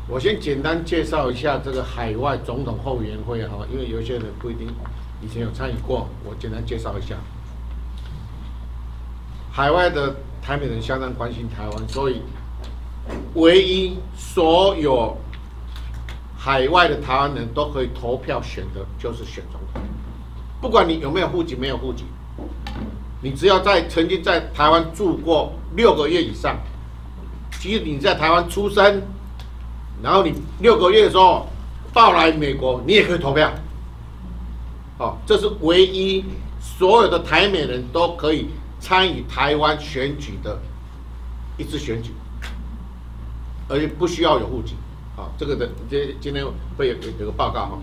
我先简单介绍一下这个海外总统后援会哈，因为有些人不一定以前有参与过，我简单介绍一下。海外的台美人相当关心台湾，所以唯一所有海外的台湾人都可以投票选的，就是选总统。不管你有没有户籍，没有户籍，你只要曾经在台湾住过6个月以上，即使你在台湾出生，然后你6个月的时候到来美国，你也可以投票。哦，这是唯一所有的台美人都可以参与台湾选举的一次选举，而且不需要有户籍。好，这个的今天会有个报告哈。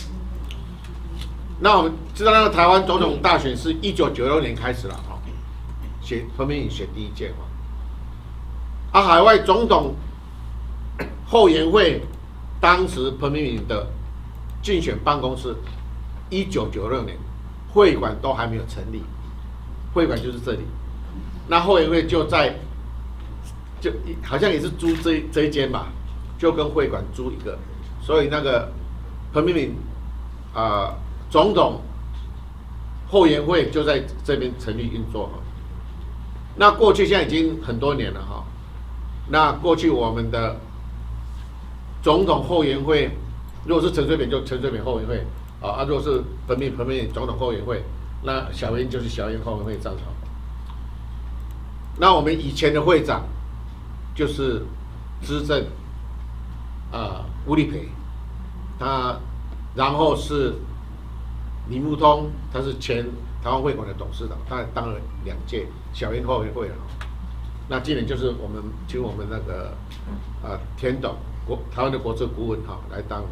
那我们知道那个台湾总统大选是1996年开始了哈，彭明敏选第1届哈。海外总统后援会当时彭明敏的竞选办公室，1996年会馆都还没有成立，会馆就是这里。那后援会就好像也是租这一间吧，就跟会馆租一个，所以那个彭明敏总统后援会就在这边成立运作哈。那过去现在已经很多年了哈。那过去我们的总统后援会，如果是陈水扁就陈水扁后援会如果是彭明敏总统后援会，那小英就是小英后援会账号。那我们以前的会长就是资政吴立培，然后是李木通，他是前台湾会馆的董事长，他当了2届小英后援会了。那今年就是请我们那个田董台湾的国策顾问来当。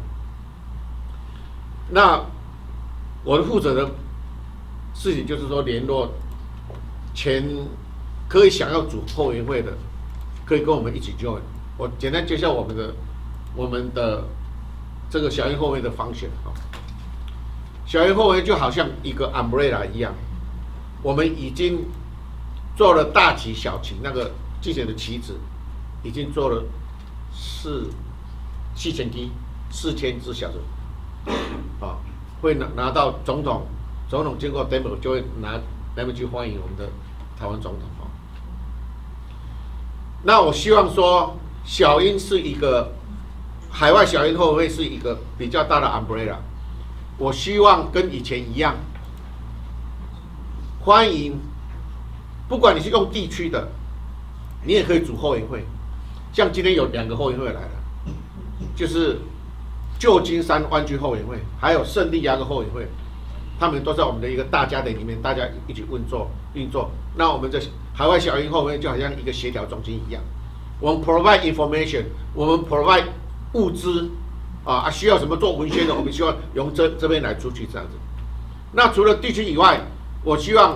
那我的负责的事情就是说联络可以想要组后援会的，可以跟我们一起 join。我简单介绍我们的这个小英后援的方选哈。小英后援就好像一个 umbrella 一样，我们已经做了大旗、小旗，那个竞选的旗子已经做了4000支，4000只小的，会拿到总统经过 demo 就会来去欢迎我们的台湾总统。那我希望说，小英是一个海外小英后援会是一个比较大的 umbrella。我希望跟以前一样，欢迎，不管你是用地区的，你也可以组后援会。像今天有2个后援会来了，就是旧金山湾区后援会，还有圣地亚哥后援会，他们都在我们的一个大家庭里面，大家一起运作。那我们的海外小英后援会就好像一个协调中心一样，我们 provide information， 我们 provide 物资。需要什么做文宣的，我们希望用这边来出去这样子。那除了地区以外，我希望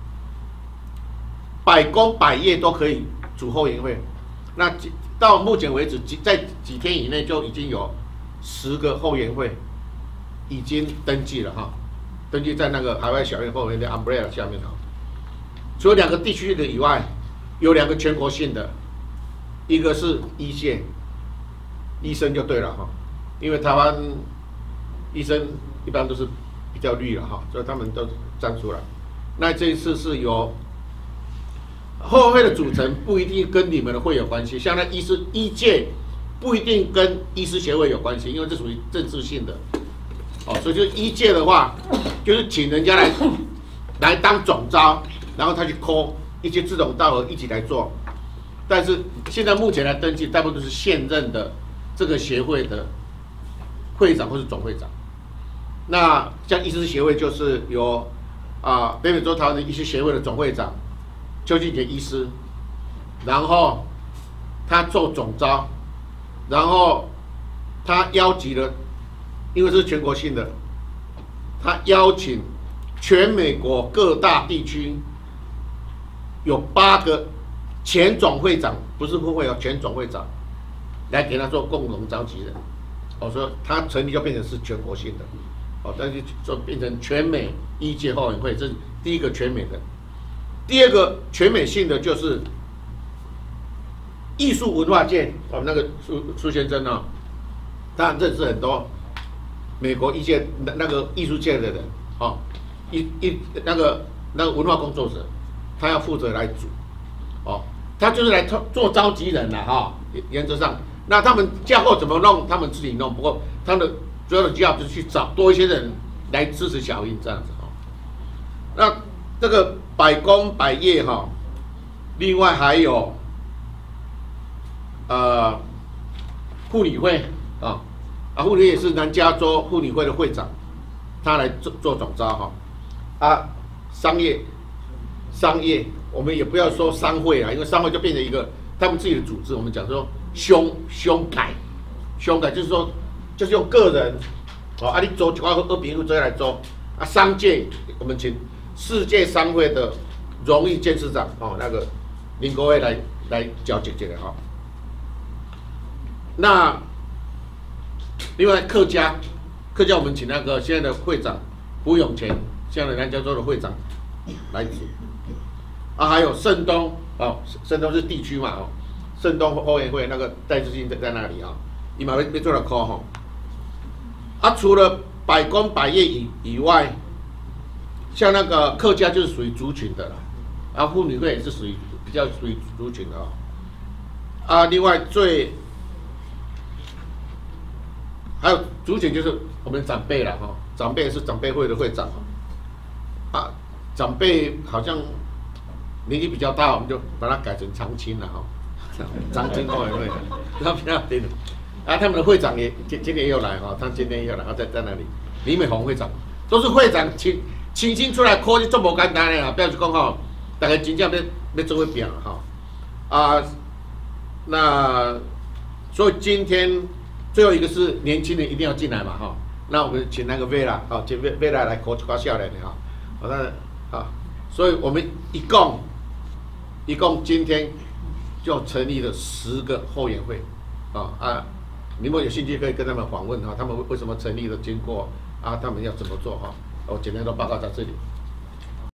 百工百业都可以组后援会。那到目前为止，在几天以内就已经有10个后援会已经登记了哈，登记在那个海外小英后援的 umbrella 下面哈。除了2个地区的以外，有2个全国性的，一个是医界，医生就对了哈。因为台湾医生一般都是比较绿了哈，所以他们都站出来。那这一次是由后援会的组成不一定跟你们的会有关系，像那医界不一定跟医师协会有关系，因为这属于政治性的。所以就医界的话，就是请人家来当总召，然后他去 call 一些志同道合一起来做。但是现在目前来登记，大部分都是现任的这个协会的会长或是总会长。那像医师协会就是由北美洲台湾的医师协会的总会长邱俊杰医师，然后他做总召，然后他邀集了，因为这是全国性的，他邀请全美国各大地区有8个前总会长，不是分会前总会长来给他做共同召集人。我说他成立就变成是全国性的，但是就变成全美医界后援会，这是第一个全美的。第二个全美性的就是艺术文化界，我们那个苏先生当然认识很多美国一些那个艺术界的人，哦，那个文化工作者，他要负责来组，哦，他就是来做召集人啦，哈，原则上，那他们架构怎么弄，他们自己弄，不过他们的主要的 job 就是去找多一些人来支持小英这样子，哈，那这个百工百业哈，另外还有妇女会啊，妇女也是南加州妇女会的会长，他来做总召哈。商业，我们也不要说商会啊，因为商会就变成一个他们自己的组织。我们讲说胸改就是说就是用个人哦，你做就要二比一做来做商界我们请世界商会的荣誉监事长哦，那个林国威来交接这个哈。那另外客家我们请那个现在的会长胡永乾，现在的南加州的会长来组还有盛东哦，盛东是地区嘛哦，盛东后援会那个戴志兴在那里啊，伊嘛要做了 call 哈。除了百工百业以外，像那个客家就是属于族群的啦，妇女会也是比较属于族群的另外还有族群就是我们长辈了哈，长辈是长辈会的会长长辈好像年纪比较大，我们就把它改成长青了哈，长青后援会，那比较对的。他们的会长也今年又来哈，他今天又来，在那里，李美红会长都是会长请出来 call 就这么简单的啦，不要去讲哈，大家真正要做会变哈那所以今天最后一个是年轻人一定要进来嘛哈，那我们请那个 Vera 请 Vera 来 call 一下来的哈，所以我们一共今天就成立了10个后援会你们有兴趣可以跟他们访问他们为什么成立的经过他们要怎么做我简单的报告到这里。